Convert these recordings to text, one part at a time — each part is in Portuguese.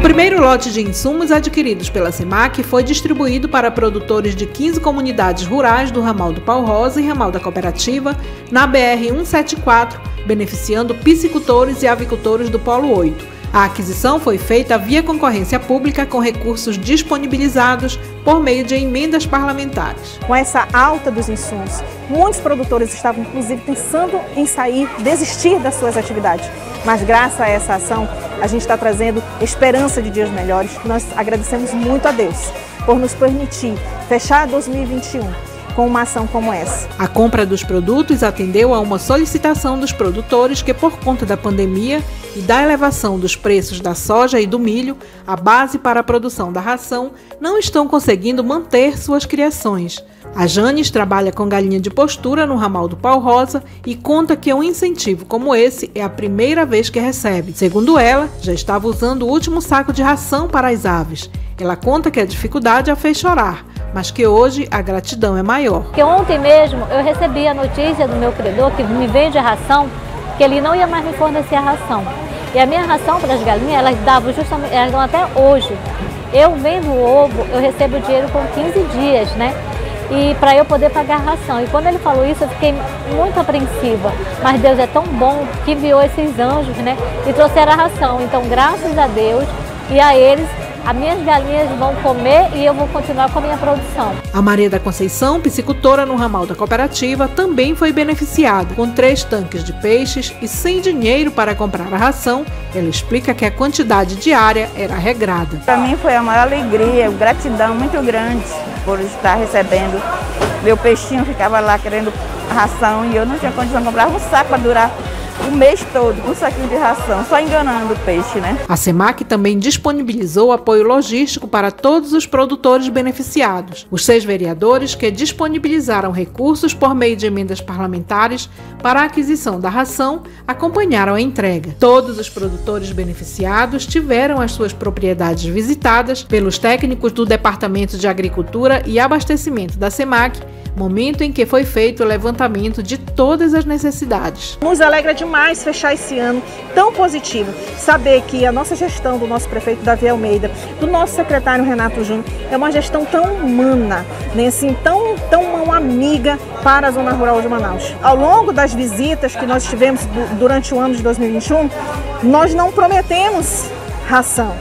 primeiro lote de insumos adquiridos pela SEMAC foi distribuído para produtores de 15 comunidades rurais do ramal do Pau Rosa e ramal da Cooperativa, na BR-174, beneficiando piscicultores e avicultores do Polo 8. A aquisição foi feita via concorrência pública com recursos disponibilizados por meio de emendas parlamentares. Com essa alta dos insumos, muitos produtores estavam inclusive pensando em desistir das suas atividades. Mas graças a essa ação, a gente está trazendo esperança de dias melhores. Nós agradecemos muito a Deus por nos permitir fechar 2021 com uma ação como essa. A compra dos produtos atendeu a uma solicitação dos produtores que, por conta da pandemia e da elevação dos preços da soja e do milho, a base para a produção da ração, não estão conseguindo manter suas criações. A Janes trabalha com galinha de postura no ramal do Pau Rosa e conta que um incentivo como esse é a primeira vez que recebe. Segundo ela, já estava usando o último saco de ração para as aves. Ela conta que a dificuldade a fez chorar, mas que hoje a gratidão é maior. Porque ontem mesmo eu recebi a notícia do meu credor que me vende a ração, que ele não ia mais me fornecer a ração. E a minha ração para as galinhas, elas dão até hoje. Eu vendo o ovo, eu recebo o dinheiro com 15 dias, né? E para eu poder pagar a ração. E quando ele falou isso, eu fiquei muito apreensiva. Mas Deus é tão bom que enviou esses anjos, né? E trouxeram a ração. Então, graças a Deus e a eles, as minhas galinhas vão comer e eu vou continuar com a minha produção. A Maria da Conceição, piscicultora no ramal da Cooperativa, também foi beneficiada. Com 3 tanques de peixes e sem dinheiro para comprar a ração, ela explica que a quantidade diária era regrada. Para mim foi a maior alegria, gratidão muito grande por estar recebendo. Meu peixinho ficava lá querendo ração e eu não tinha condição de comprar um saco para durar o mês todo, com um saquinho de ração, só enganando o peixe, né? A SEMAC também disponibilizou apoio logístico para todos os produtores beneficiados. Os 6 vereadores que disponibilizaram recursos por meio de emendas parlamentares para a aquisição da ração acompanharam a entrega. Todos os produtores beneficiados tiveram as suas propriedades visitadas pelos técnicos do Departamento de Agricultura e Abastecimento da SEMAC, momento em que foi feito o levantamento de todas as necessidades. Nos alegra demais fechar esse ano tão positivo, saber que a nossa gestão do nosso prefeito Davi Almeida, do nosso secretário Renato Júnior, é uma gestão tão humana, né? Assim, tão mão amiga para a zona rural de Manaus. Ao longo das visitas que nós tivemos durante o ano de 2021, nós não prometemos ração.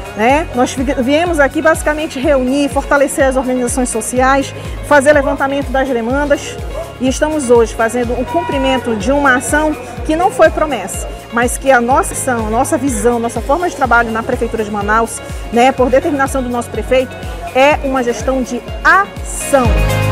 Nós viemos aqui basicamente reunir, fortalecer as organizações sociais, fazer levantamento das demandas e estamos hoje fazendo o cumprimento de uma ação que não foi promessa, mas que a nossa ação, a nossa visão, nossa forma de trabalho na Prefeitura de Manaus, por determinação do nosso prefeito, é uma gestão de ação.